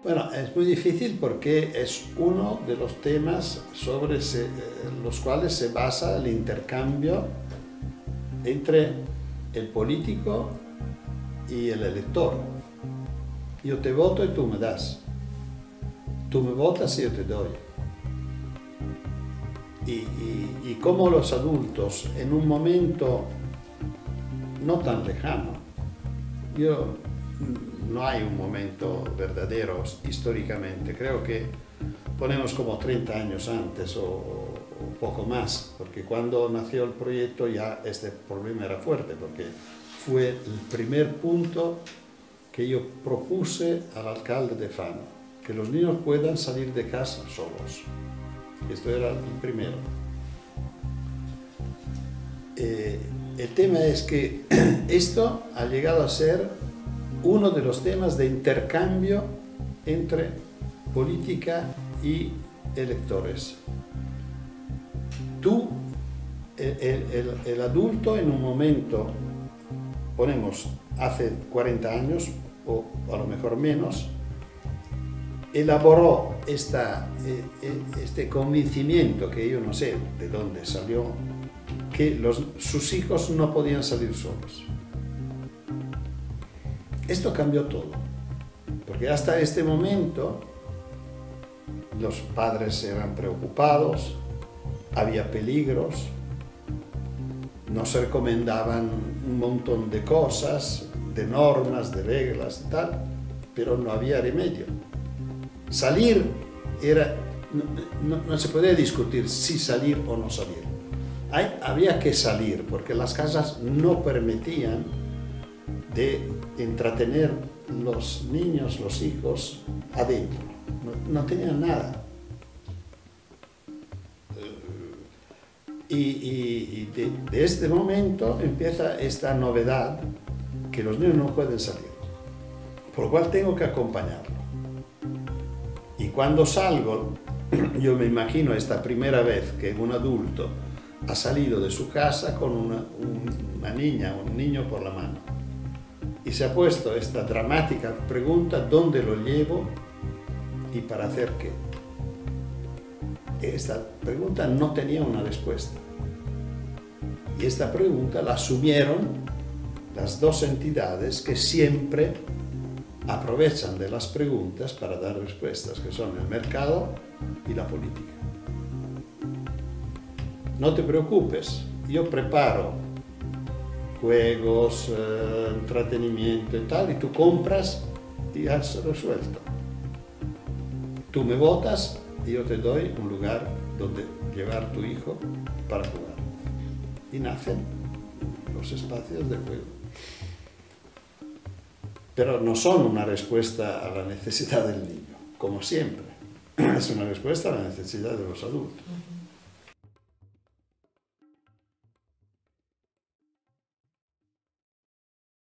Bueno, es muy difícil porque es uno de los temas sobre los cuales se basa el intercambio entre el político y el elector. Yo te voto y tú me das. Tú me votas y yo te doy. Y como los adultos, en un momento no tan lejano, no hay un momento verdadero históricamente, creo que ponemos como 30 años antes o poco más, porque cuando nació el proyecto ya este problema era fuerte, porque fue el primer punto que yo propuse al alcalde de Fano, que los niños puedan salir de casa solos. Esto era el primero. El tema es que esto ha llegado a ser uno de los temas de intercambio entre política y electores. Tú, el adulto, en un momento, ponemos hace 40 años, o a lo mejor menos, elaboró este convencimiento, que yo no sé de dónde salió, que sus hijos no podían salir solos. Esto cambió todo, porque hasta este momento los padres eran preocupados, había peligros, nos recomendaban un montón de cosas, de normas, de reglas y tal, pero no había remedio. Salir no se podía discutir si salir o no salir. Había que salir porque las casas no permitían de entretener los niños, los hijos adentro. No tenían nada. Y de este momento empieza esta novedad que los niños no pueden salir, por lo cual tengo que acompañarlo. Y cuando salgo, yo me imagino esta primera vez que un adulto ha salido de su casa con una niña o un niño por la mano y se ha puesto esta dramática pregunta: ¿dónde lo llevo y para hacer qué? Esta pregunta no tenía una respuesta. Y esta pregunta la asumieron las dos entidades que siempre aprovechan de las preguntas para dar respuestas, que son el mercado y la política. No te preocupes, yo preparo juegos, entretenimiento y tal, y tú compras y has resuelto. Tú me votas y yo te doy un lugar donde llevar a tu hijo para jugar. Y nacen los espacios de juego. Pero no son una respuesta a la necesidad del niño, como siempre. Es una respuesta a la necesidad de los adultos.